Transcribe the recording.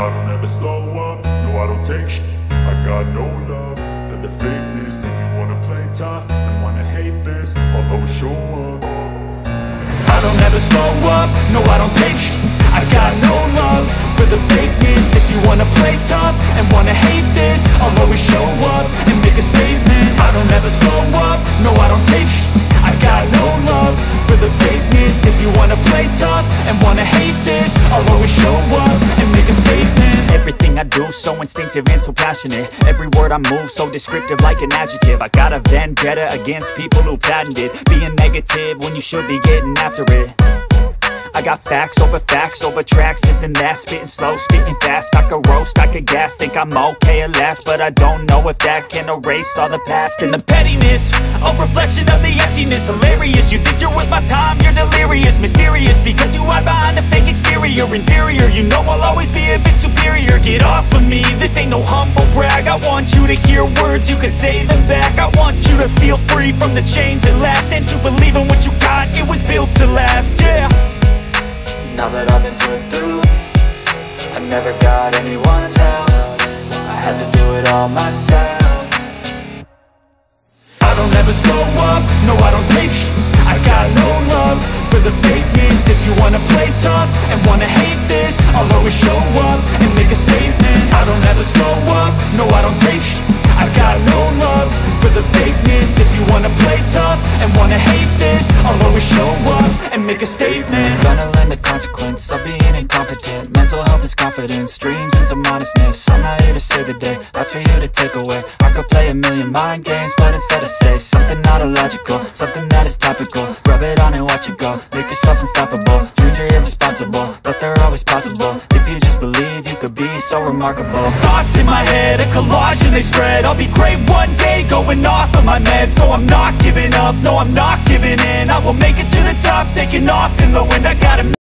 I don't ever slow up, no I don't take shit. I got no love for the fakeness. If you wanna play tough and wanna hate this, I'll always show up. I don't ever slow up, no I don't take shit. I got no love for the fakeness. If you wanna play tough and wanna hate this, I'll always show up and make a statement. I don't ever slow up, no I don't take shit. I got no love for the fakeness. If you wanna play tough and wanna hate this, I'll always show up and make a statement. Everything I do so instinctive and so passionate. Every word I move so descriptive like an adjective. I got a vendetta against people who patented being negative when you should be getting after it. I got facts over tracks, this and that. Spitting slow, spitting fast. I could roast, I could gas. Think I'm okay at last, but I don't know if that can erase all the past. And the pettiness, a reflection of the emptiness. Hilarious, you think you're worth my time, you're delirious. Mysterious, because you hide behind a fake exterior. Inferior, you know I'll always be a bit superior. Get off of me, this ain't no humble brag. I want you to hear words, you can say them back. I want you to feel free from the chains that last, and to believe in what you got, it was built to last, yeah. Now that I've been put through, I never got anyone's help. I had to do it all myself. I don't ever slow up, no I don't take shit. I got no love for the fakeness. If you wanna play tough and wanna hate this, I'll always show up and make a statement. I don't ever slow up, no I don't take shit. I got no love for the fakeness. If you wanna play tough and wanna hate this, I'll always show up and make a statement. Gonna learn the consequence of being incompetent. Mental health is confidence, dreams and some honestness. I'm not here to save the day, that's for you to take away. I could play a million mind games, but instead I say something not illogical, something that is topical. Rub it on and watch it go, make yourself unstoppable. Dreams are irresponsible, but they're always possible. If you just believe, you could be so remarkable. Thoughts in my head, a collage and they spread. I'll be great one day, going off of my meds. No, I'm not giving up, no, I'm not giving in. I will make it to the top, taking off in the wind. I gotta